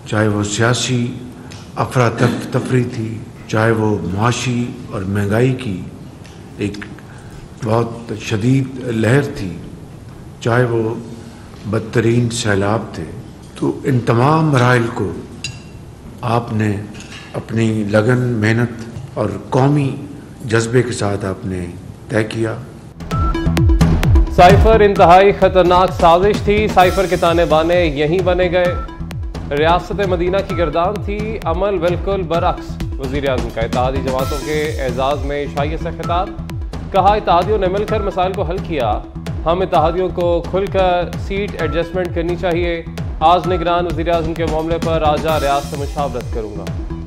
चाहे वो सियासी अफरा तफरी थी, चाहे वो मुआशी और महंगाई की एक बहुत शदीद लहर थी, चाहे वो बदतरीन सैलाब थे, तो इन तमाम मराइल को आपने अपनी लगन, मेहनत और कौमी जज्बे के साथ आपने तय किया। साइफर इंतहाई खतरनाक साजिश थी। साइफर के ताने बाने यहीं बने गए। रियासत मदीना की गर्दान थी, अमल बिल्कुल बरअक्स। वज़ीर आज़म का इत्तेहादी जमातों के एजाज़ में इशाइये से खिताब। कहा, इत्तेहादियों ने मिलकर मसाइल को हल किया, हम इत्तेहादियों को खुलकर सीट एडजस्टमेंट करनी चाहिए। आज निगरान वज़ीर आज़म के मामले पर आजा रियासत से मुशावरत करूँगा।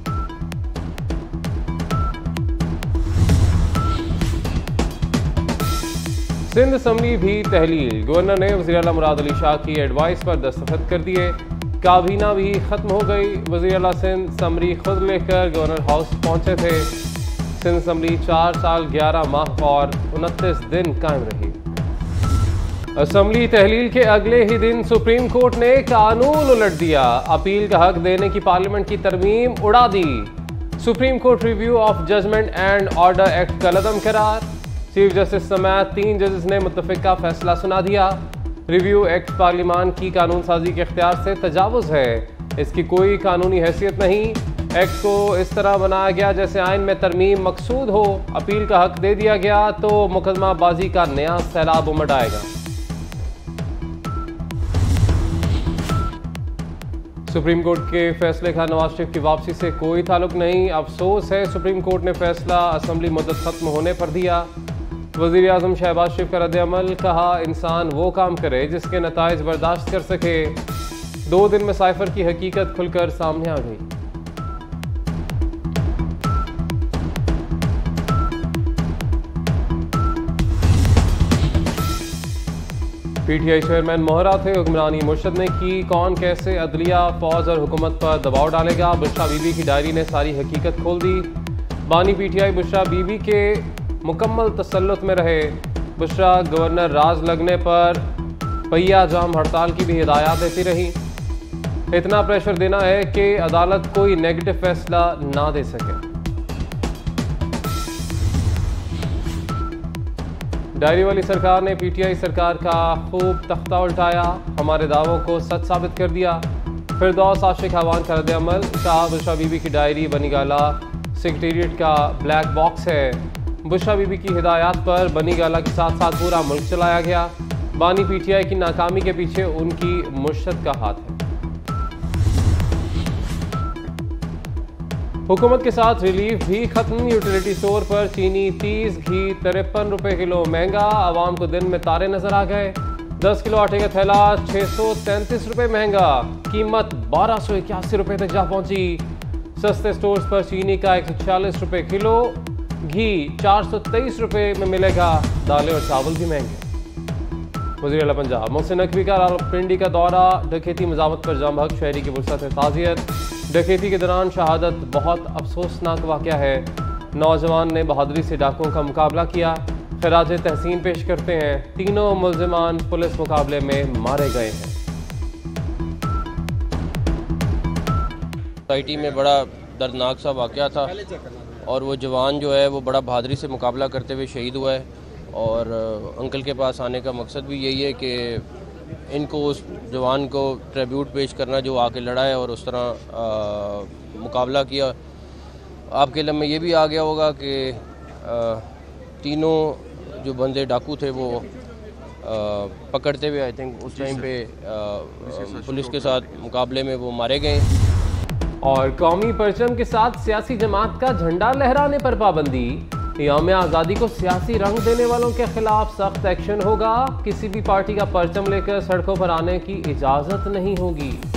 सिंध असम्बली भी तहलील। गवर्नर ने वज़ीर आला मुराद अली शाह की एडवाइस पर दस्तखत कर दिए। काबीना भी खत्म हो गई। वज़ीर आला सिंध समरी खुद लेकर गवर्नर हाउस पहुंचे थे। सिंध असम्बली 4 साल 11 माह और 29 दिन कायम रही। असम्बली तहलील के अगले ही दिन सुप्रीम कोर्ट ने कानून उलट दिया। अपील का हक देने की पार्लियामेंट की तरमीम उड़ा दी। Supreme court review of judgment and order act का लदम करार। चीफ जस्टिस समेत 3 जजेस ने मुत्तफिका फैसला सुना दिया। रिव्यू एक्ट पार्लियामान की कानून साजी के इख्तियार से तजावुज़ है, इसकी कोई कानूनी हैसियत नहीं। एक्ट को इस तरह बनाया गया जैसे आइन में तरमीम मकसूद हो। अपील का हक दे दिया गया तो मुकदमाबाजी का नया सैलाब उमड़ आएगा। सुप्रीम कोर्ट के फैसले का नवाज शरीफ की वापसी से कोई ताल्लुक नहीं। अफसोस है सुप्रीम कोर्ट ने फैसला असम्बली मुद्दत खत्म होने पर दिया। वज़ीर आज़म शहबाज शरीफ का रद्द-ए-अमल। कहा, इंसान वो काम करे जिसके नताइज बर्दाश्त कर सके। 2 दिन में साइफर की हकीकत खुलकर सामने आ गई। पीटीआई चेयरमैन मोहरा थे, हुक्मरानी मुर्शद ने की। कौन कैसे अदलिया, फौज और हुकूमत पर दबाव डालेगा? बुशरा बीबी की डायरी ने सारी हकीकत खोल दी। बानी पीटीआई बुशरा बीबी के मुकम्मल तसल्लुत में रहे। बुशरा गवर्नर राज लगने पर पहिया जाम हड़ताल की भी हिदायत देती रही। इतना प्रेशर देना है कि अदालत कोई नेगेटिव फैसला ना दे सके। डायरी वाली सरकार ने पीटीआई सरकार का खूब तख्ता उल्टाया, हमारे दावों को सच साबित कर दिया। फिरदौस आशिक हवान का रद्द-ए-अमल। कहा, बुशरा बीबी की डायरी बनी गाला सेक्रेटेरिएट का ब्लैक बॉक्स है। बुशरा बीबी की हिदायत पर बनी गाला के साथ साथ पूरा मुल्क चलाया गया। बानी पीटीआई की नाकामी के पीछे उनकी मुर्शद का हाथ है। हुकूमत के साथ रिलीफ भी खत्म। यूटिलिटी स्टोर पर चीनी 30, घी 53 रुपए किलो महंगा। आवाम को दिन में तारे नजर आ गए। 10 किलो आटे का थैला 633 रुपए महंगा, कीमत 1281 रुपए तक जा पहुंची। सस्ते स्टोर्स पर चीनी का 140 रुपए किलो, घी 423 रुपए में मिलेगा। दालें और चावल भी महंगे। वज़ीर आला पंजाब मोहसिन नकवी का रावलपिंडी का दौरा। डकैती मज़ामत पर जाम हक शहरी की फुर्सत है ताज़ियत। डकैती के दौरान शहादत बहुत अफसोसनाक वाक़या है। नौजवान ने बहादुरी से डाकुओं का मुकाबला किया। खराज तहसीन पेश करते हैं। तीनों मुल्ज़िमान पुलिस मुकाबले में मारे गए हैं। सोसाइटी में बड़ा दर्दनाक सा वाक़या था और वो जवान जो है वो बड़ा बहादुरी से मुकाबला करते हुए शहीद हुआ है। और अंकल के पास आने का मकसद भी यही है कि इनको, उस जवान को ट्रिब्यूट पेश करना जो आके लड़ा है और उस तरह मुकाबला किया। आपके इल्म में ये भी आ गया होगा कि तीनों जो बंदे डाकू थे वो पकड़ते हुए आई थिंक उस टाइम पे पुलिस के साथ मुकाबले में वो मारे गए। और कौमी परचम के साथ सियासी जमात का झंडा लहराने पर पाबंदी। यौम आज़ादी को सियासी रंग देने वालों के खिलाफ सख्त एक्शन होगा। किसी भी पार्टी का परचम लेकर सड़कों पर आने की इजाज़त नहीं होगी।